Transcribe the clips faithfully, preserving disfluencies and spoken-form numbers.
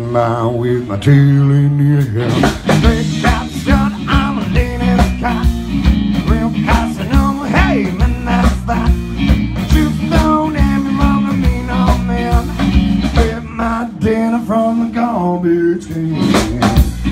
driving by with my tail in the air. Straight out shut, I'm a leaning car. Real Casanova, hey man, that's that. Truth don't have me wrong, I mean no man. Get my dinner from the garbage can.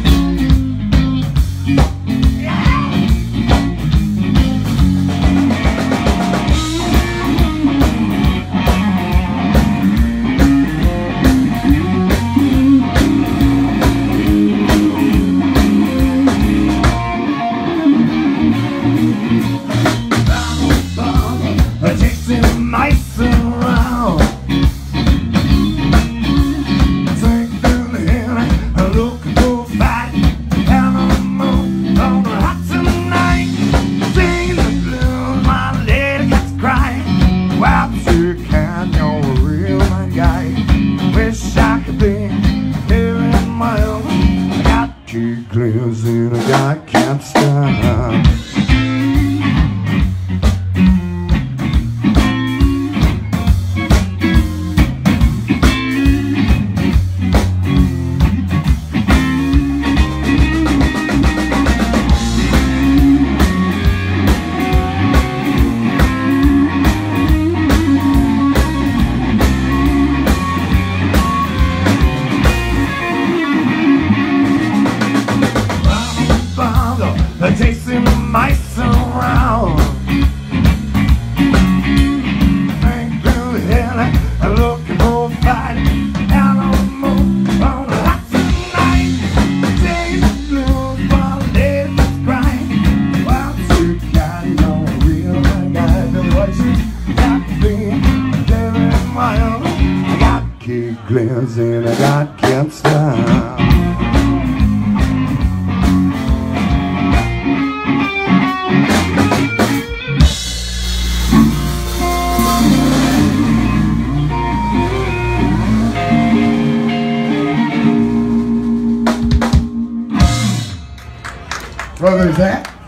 Mice around, take through the hill, looking for a fight, down on the moon, on the hot summer night, singing the blues, my lady gets crying. Wow, sure can, you're a real nice guy. Wish I could be here in my own. I got two glimpses and a guy can't stop. Chasing the mice around, think through the hill, looking for a fight, down on the moon, on the hot summer night, singing the blues while the lady gets crying. Well, you got no real guy, Billy White, you got to be living in my own. I got kid glimpses and I got can't stop. Well, there's that.